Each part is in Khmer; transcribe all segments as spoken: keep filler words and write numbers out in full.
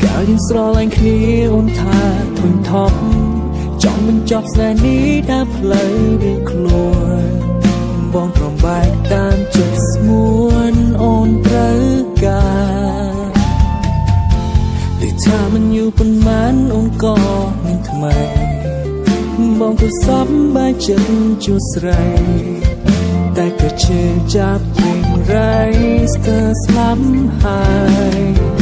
កាលយើងស្រឡាញ់គ្នាអូនថាធុញថប់ចង់បញ្ចប់ស្នេហ៍នេះតាមផ្លូវរៀងខ្លួនបងប្រំបែកតាមចិត្តស្មួនអូនត្រូវការតែថាមិនយូរប៉ុន្មានអូនក៏មានថ្មីបងក៏សប្បាយចិត្តជួបស្រីតែក៏ជឿចាប់វិញរៃស្ទើរស្លាប់ហើយ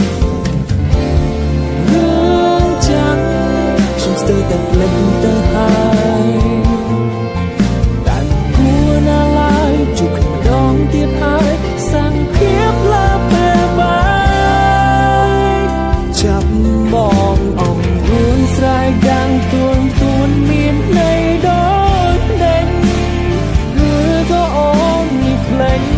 រឿងចាំខ្ញុំស្ទើរតែភ្លេចទៅហើយតែគួរណាឡើយជួបគ្នាម្ដងទៀតហើយសាំងភាពលើពេលបាយចាប់បងអងរួនស្រ័យដាំងទួនទួនមានន័យដូចដេញឬក៏អូននេះភ្លេច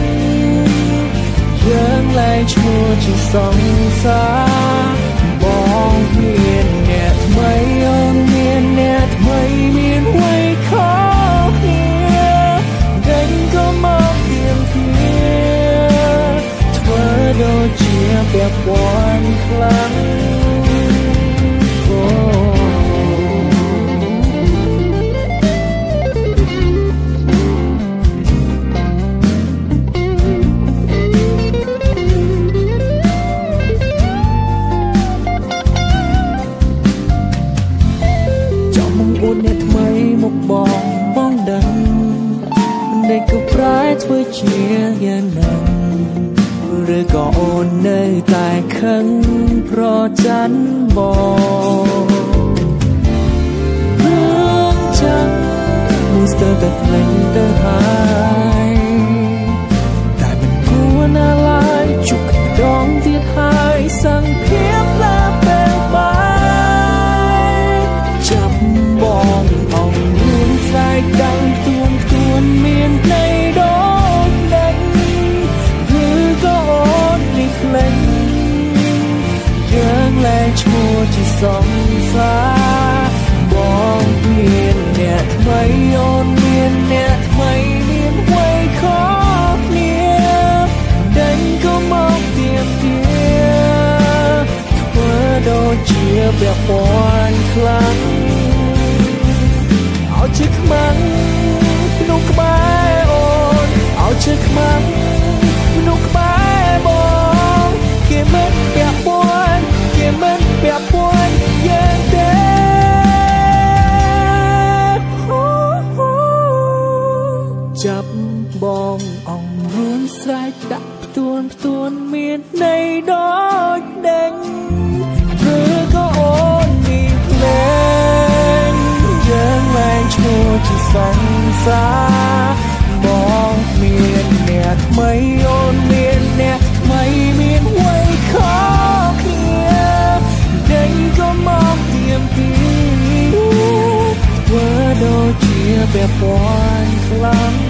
យើងលែងឈ្មោះជាសង្សារបងមានអ្នកថ្មីអូនមានអ្នកថ្មីមានអ្វីខុសគ្នាដេញក៏មកទៀមទាធ្វើដូចជាពាក់ព័ន្ធខ្លាំងអ្នកថ្មីមកបងបងដឹងមិនដេកក៏ប្រែធ្វើជាយ៉ាងนั้นឬក៏អូននៅតែខឹងប្រច័ណ្ឌបងរឿងចាំមិនស្ទើរតែភ្លេចទៅហើយតែមិនគួរណាឡើយជួបគ្នាដងទៀតហើយសង្ឃភាពលើពេលបាយចាប់បងអងរួនស្រ័យដាំងទួនទួនមានន័យដូចដេញឬក៏អូននេះភ្លេចយើងលែងឈ្មោះជាសង្សារបងមានអ្នកថ្មីអូនមានអ្នកថ្មីមានអ្វីខុសគ្នាដេញក៏មកទៀមទាធ្វើដូចជាពាក់ព័ន្ធខ្លាំងឲ្យជិះខ្មាំងក្នុងក្បែរអូនឲ្យជិះខ្មាំងក្នុងក្បែរបងគេមិនពាក់ព័ន្ធគេមិនពាក់ព័ន្ធយ៉ាងទេចាប់បងអងរួនស្រែកដាក់ផ្ទួនផ្ទួនមានន័យដូចដេញឬក៏អូនមានភ្លេងយើងលែងឈ្មោះជាសង្សារបងមានអ្នកថ្មីអូនមានអ្នកថ្មីមានអ្វីខុសគ្នាដេញក៏មកទៀមទាធ្វើដូចជាពាក់ព័ន្ធខ្លាំង